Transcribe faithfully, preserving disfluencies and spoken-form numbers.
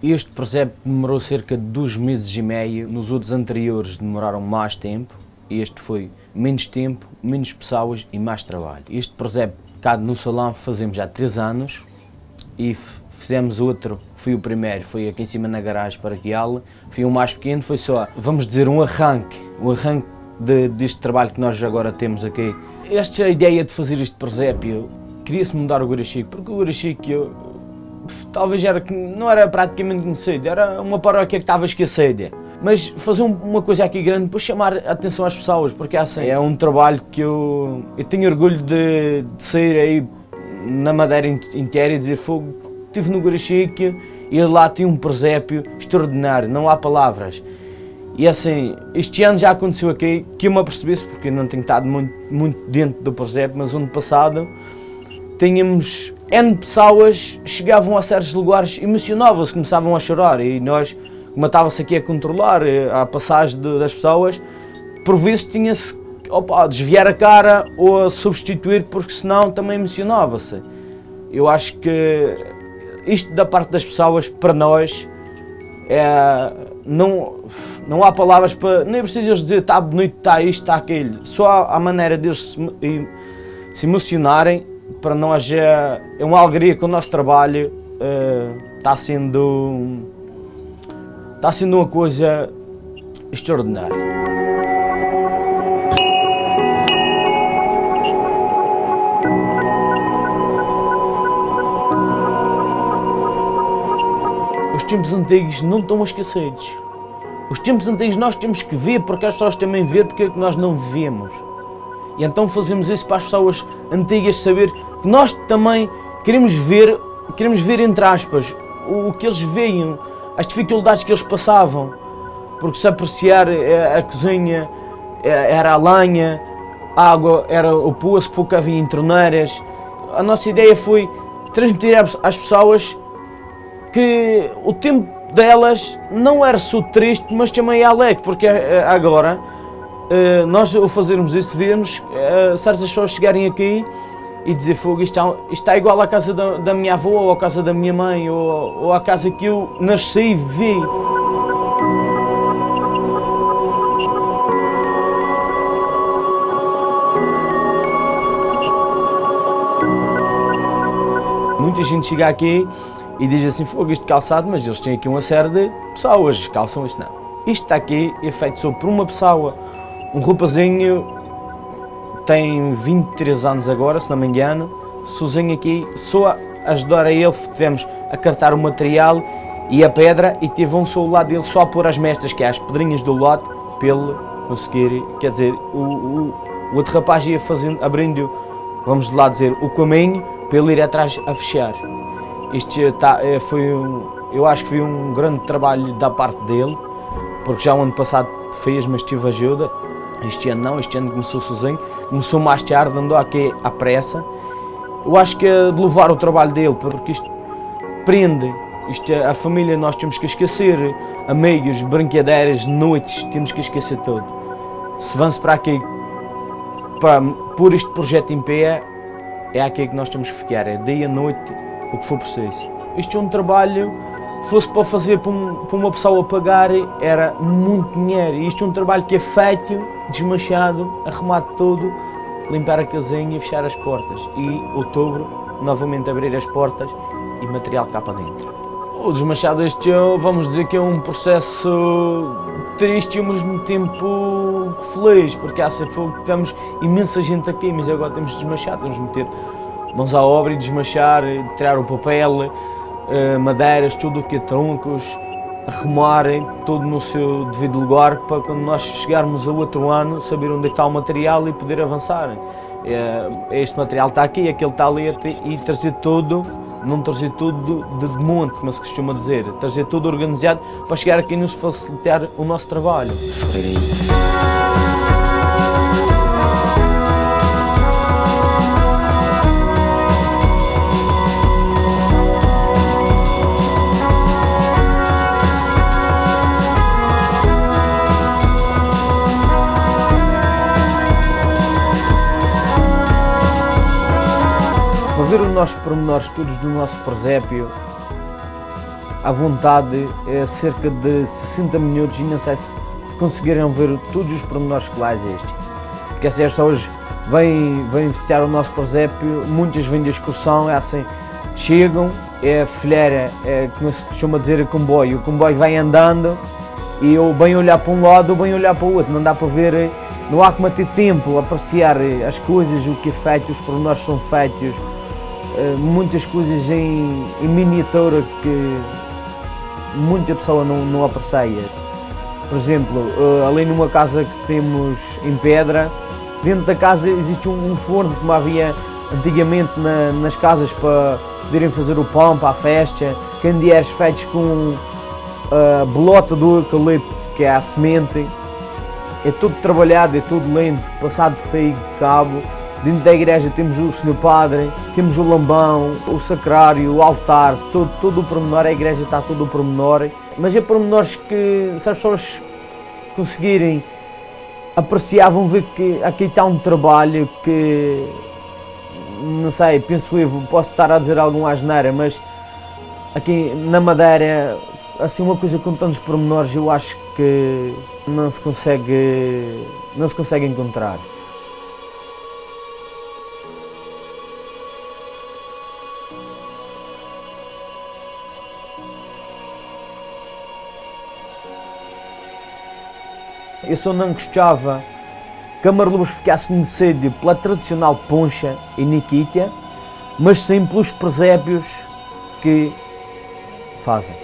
Este presépio demorou cerca de dois meses e meio, nos outros anteriores demoraram mais tempo, este foi menos tempo, menos pessoas e mais trabalho. Este presépio cá no salão fazemos há três anos e fizemos outro, foi o primeiro, foi aqui em cima na garagem paroquial, foi o mais pequeno, foi só, vamos dizer, um arranque, um arranque de, deste trabalho que nós agora temos aqui. Esta ideia de fazer este presépio, queria-se mudar o Gurachique, porque o Gurachique talvez era, não era praticamente conhecido, era uma paróquia que estava esquecida. Mas fazer uma coisa aqui grande para chamar a atenção às pessoas, porque assim, é um trabalho que eu, eu tenho orgulho de, de sair aí na Madeira inteira e dizer fogo. Estive no Gurachique e lá tinha um presépio extraordinário, não há palavras. E assim, este ano já aconteceu aqui, que eu me apercebesse, porque eu não tenho estado muito, muito dentro do presépio, mas ano passado tínhamos N pessoas, chegavam a certos lugares, emocionavam-se, começavam a chorar e nós, como estava-se aqui a controlar a passagem de, das pessoas, por vezes tinha-se a desviar a cara ou a substituir, porque senão também emocionava-se. Eu acho que isto da parte das pessoas, para nós, é, não, não há palavras para, nem precisas dizer está bonito, está isto, está aquilo, só há a maneira deles se, se emocionarem. Para nós é, é uma alegria que o nosso trabalho uh, está sendo, está sendo uma coisa extraordinária. Os tempos antigos não estão esquecidos. Os tempos antigos nós temos que ver, porque as pessoas também ver porque é que nós não vivemos. E então fazemos isso para as pessoas antigas saber que nós também queremos ver, queremos ver entre aspas, o que eles veem, as dificuldades que eles passavam. Porque se apreciar a cozinha era a lenha, a água era o poço, pouco havia em torneiras. A nossa ideia foi transmitir às pessoas que o tempo delas não era só triste, mas também alegre, porque agora Uh, nós ao fazermos isso, vemos uh, certas pessoas chegarem aqui e dizer fogo, isto, isto está igual à casa da, da minha avó, ou à casa da minha mãe, ou, ou à casa que eu nasci e vivi. Muita gente chega aqui e diz assim, fogo, isto calçado, mas eles têm aqui uma série de pessoas, calçam isto não. Isto está aqui é feito só por uma pessoa. Um rapazinho tem vinte e três anos agora, se não me engano, sozinho aqui, só a ajudar a ele, tivemos a cartar o material e a pedra e teve um só ao lado dele só a pôr as mestras, que é as pedrinhas do lote, para ele conseguir, quer dizer, o, o, o outro rapaz ia fazendo, abrindo, vamos lá dizer, o caminho para ele ir atrás a fechar. Isto tá, foi um, eu acho que foi um grande trabalho da parte dele, porque já o ano passado fez, mas tive ajuda. Este ano não, este ano começou sozinho, começou mais tarde, andou aqui à pressa. Eu acho que é de louvar o trabalho dele, porque isto prende, isto, a família nós temos que esquecer, amigos, brincadeiras, noites, temos que esquecer tudo. Se vamos para aqui, para pôr este projeto em pé, é aqui que nós temos que ficar, é dia, noite, o que for preciso. Isto é um trabalho, fosse para fazer para, um, para uma pessoa pagar, era muito dinheiro. Isto é um trabalho que é feito, desmanchado, arrumado tudo, limpar a casinha e fechar as portas. E outubro, novamente abrir as portas e material cá para dentro. O desmanchado este ano, vamos dizer que é um processo triste e ao mesmo tempo feliz, porque há fogo, temos imensa gente aqui, mas agora temos de desmanchar, temos de meter mãos à obra e desmanchar, tirar o papel, madeiras, tudo o que é troncos, arrumarem tudo no seu devido lugar para quando nós chegarmos ao outro ano saber onde está o material e poder avançar. Este material está aqui, aquele está ali e trazer tudo, não trazer tudo de, de monte, como se costuma dizer, trazer tudo organizado para chegar aqui e nos facilitar o nosso trabalho. Para ver os nossos pormenores todos do nosso presépio, à vontade, é cerca de sessenta minutos e não sei se, se conseguiram ver todos os pormenores que lá existem. Porque essas pessoas vêm, vêm visitar o nosso presépio, muitas vêm de excursão, é assim, chegam, é a fileira, é como se costuma dizer, o comboio, o comboio vai andando e eu bem olhar para um lado ou bem olhar para o outro, não dá para ver, não há como ter tempo a apreciar as coisas, o que é feito, os pormenores são feitos, muitas coisas em, em miniatura que muita pessoa não, não aprecia. Por exemplo, ali numa casa que temos em pedra, dentro da casa existe um, um forno como havia antigamente na, nas casas para poderem fazer o pão para a festa, candeeiros feitos com a bolota do eucalipto, que é a semente. É tudo trabalhado, é tudo limpo, passado de fio, de cabo. Dentro da igreja temos o Senhor Padre, temos o lambão, o sacrário, o altar, todo, todo o pormenor, a igreja está todo o pormenor. Mas é pormenores que, se as pessoas conseguirem apreciar, vão ver que aqui está um trabalho que, não sei, penso eu, posso estar a dizer alguma asneira, mas aqui na Madeira, assim, uma coisa com tantos pormenores, eu acho que não se consegue, não se consegue encontrar. Eu só não gostava que a Marlubas ficasse conhecida pela tradicional poncha e Nikítia, mas sim pelos presépios que fazem.